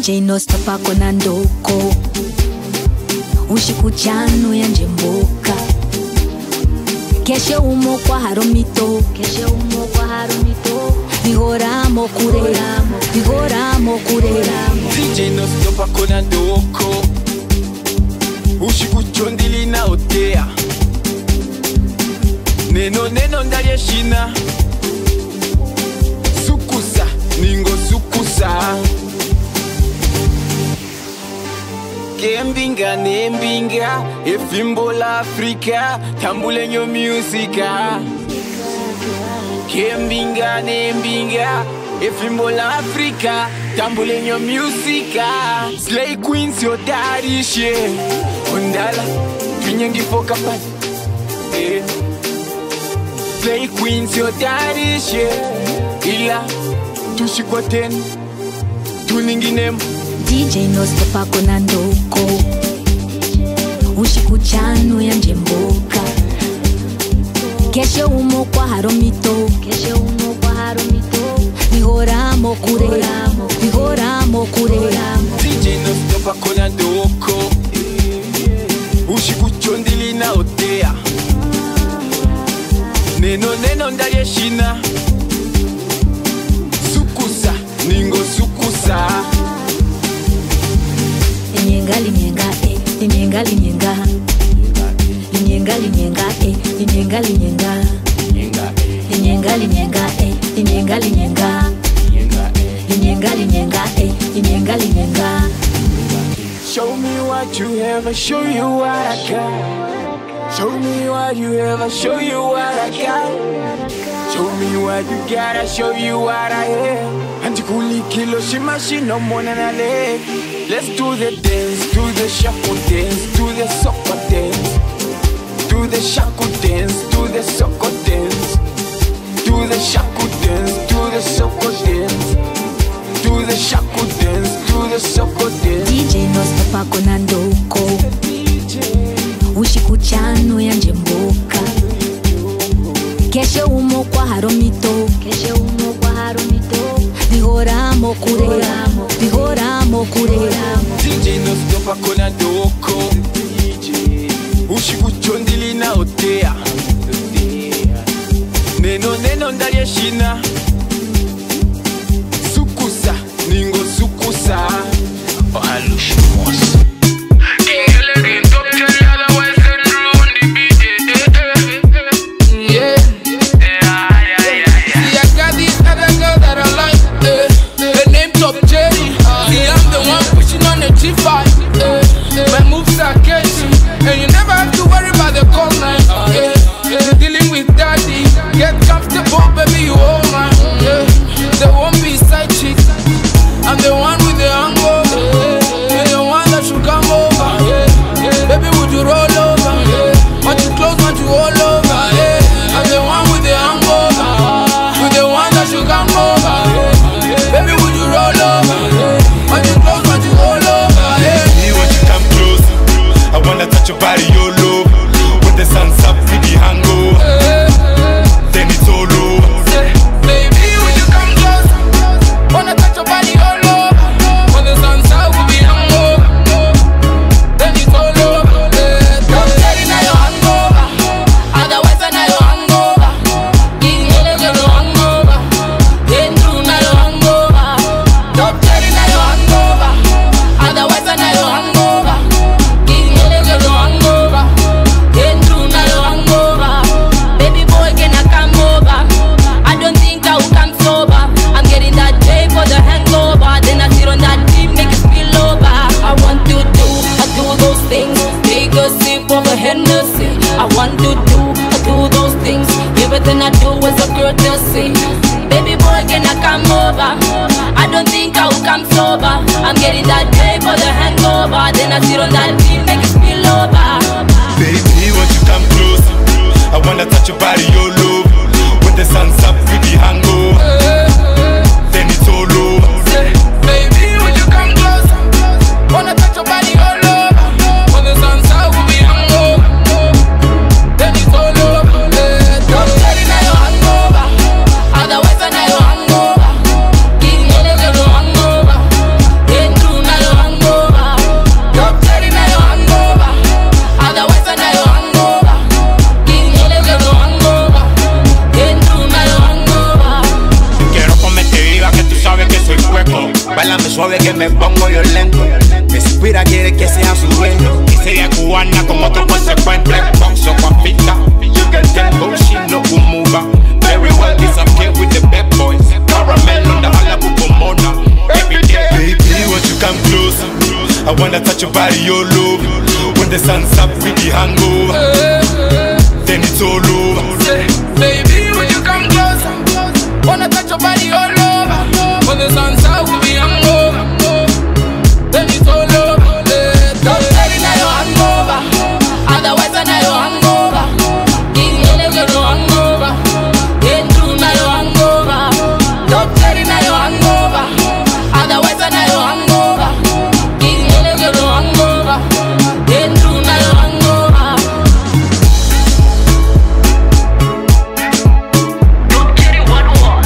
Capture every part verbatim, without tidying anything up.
J Nostapa kona ndoko usiku chanu ya njemboka keshe umo kwa haromito keshe umo kwa haromito vigoramo kureramo vigoramo kureramo D J Nostapa kona ndoko usiku chondili na otea neno neno ndali ya shina sukusa ningo sukusa Kembinga nembinga efimbo la Afrika tambule nyo musika Kembinga nembinga efimbo la Afrika tambule nyo musika Slay Queens yo daddy she Ondala twinyengi foka pan eh. Slay Queens yo daddy she Ila tushikwa ten tuninginem D J Nostapa kona ndoko usiku chanu ya njemboka keshe umo kwa haromito keshe umo kwa haromito vigoramo kureramo vigoramo kureramo D J Nostapa kona ndoko usiku chondili na otea neno neno ndali ya shina sukusa ningo sukusa Linyenga linyenga eh linyenga linyenga linyenga linyenga eh linyenga linyenga linyenga linyenga eh linyenga linyenga linyenga linyenga eh linyenga linyenga Show me what you have, I show you what I got. Show me what you have, I show you what I got. Show me what you got, I show you what I have. Antikuli kilo shimashi no mona na leg. Let's do the dance, do the shuffle dance, do the soccer dance. Do the shaku dance, do the soccer dance. Do the shaku dance, do the soccer dance. Do the shaku dance, do the soccer dance. D J Nostapa kona ndoko usiku chanu ya njemboka keshe umo kwa haromito keshe umo kwa haromito vigoramo kureramo vigoramo kureramo D J Nostapa kona ndoko usiku chondili na otea neno neno ndali ya shina sukusa ningo sukusa Alushimos my moves are catchy, and you never have to worry about the call line. Yeah, you're dealing with daddy. Get comfortable, baby, you hold my. Yeah, they won't be side chick. I'm the one with the hangover. You're the one that should come over. Yeah, baby, would you roll over? Yeah, want you close, want you all over. Yeah, I'm the one with the hangover. You're the one that should come over. Yeah, baby, would you roll over? Yeah, want you close, want you all over. Yeah. I wanna touch your body, your love. When the sun's up, we the hangover. Then it's all over. Baby, would you come close? Wanna touch your body all over. When the sun's up, we be hangover. Then it's all over. Don't tell me now you're hangover. Otherwise, I know you're hangover. Give me a little hangover. Then through now you're hangover. Don't tell me now you're hangover. Otherwise, I know you're hangover. I want to do, I do those things. Everything I do is a courtesy. Baby boy, can I come over? I don't think I will come sober. I'm getting that day for the hangover. Then I sit on that beat, make it spill over. Baby, won't you come close? I wanna touch your body, your love. When the sun's up, we the hangover. Then it's all over. Baby, would you come close? Wanna touch your body all over. When the sun's up, we be hangover. Then it's all over. Don't tell me now you're hangover. Otherwise, I know you're hangover. Give me a little hangover. Then through cuello lento. Me inspira, quiere que sea su dueño. Que sea cubana con otro consecuente. Boxo con pita, you can tell she no good mover. Very well disappear with the bad boys. Caramel on the Halabu Pomona. Every day, baby, won't you come closer? I wanna touch your body all over. When the sun's up with the hangover, then it's all over. Say, baby, when you come closer, wanna touch your body all over. When the sun's out, we'll be hangover. Then it's all over. Don't tell me now you're hangover. Otherwise, I know you're hangover. Give me a little hangover. Get through now you're hangover. Don't tell me now you're hangover. Otherwise, I know you're hangover. Give me a little hangover. Get through now you're hangover. Don't tell me what was.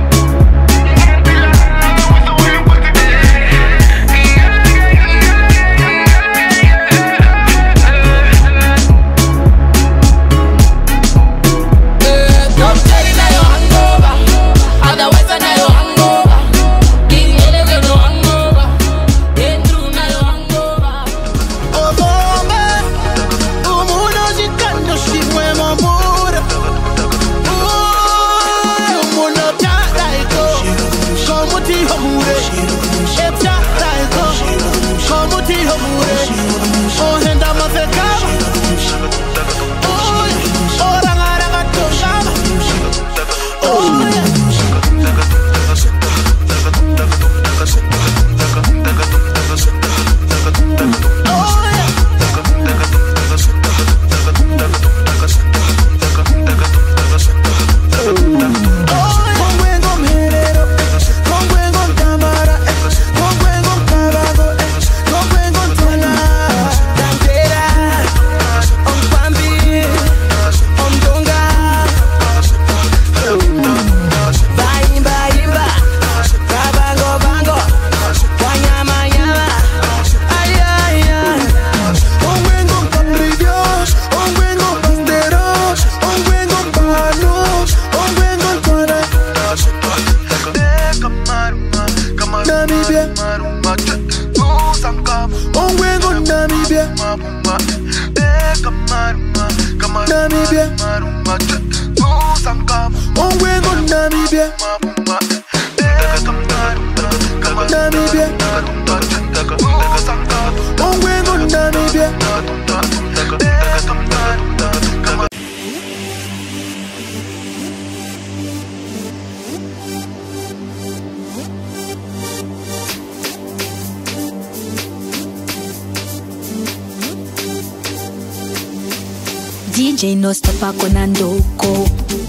D J no stop kona ndoko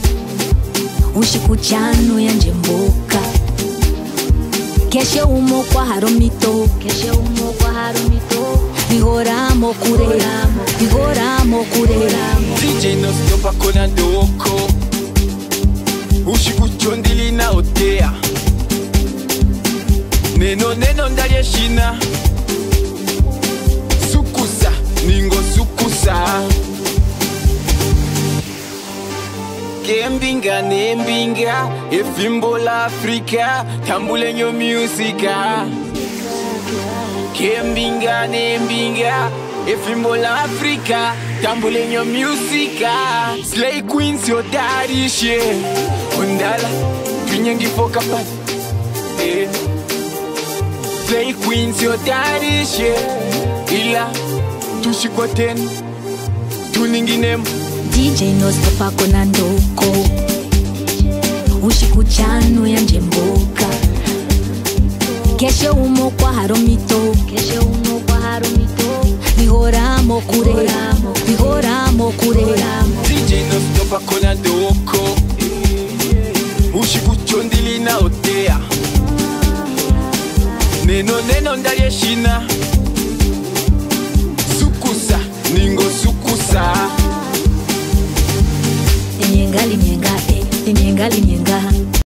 ushikuchano ya njemboka keshe umo kwa haromito keshe umo kwa haromito bihoramo kureramo bihoramo kureramo D J no stop kona ndoko ushikuchondili na otea neno neno ndali shina sukusa ningo sukusa Kembinga nembinga efimbo la Afrika tambule nyo musica Kembinga nembinga efimbo la Afrika tambule nyo musica Slay Queens yo daddy she Ondala tunyangi foka pat eh Slay Queens yo daddy she Ila tushikoten tuninginem D J no stop kona ndoko ushikuchano ya njemboka keshe umo kwa haromito keshe umo kwa haromito bihoramo kureramo bihoramo kureramo D J no stop kona ndoko ushikuchondili na otea neno neno ndali shina sukusa ningo sukusa Nyenga linyenga, eh, nyenga linyenga.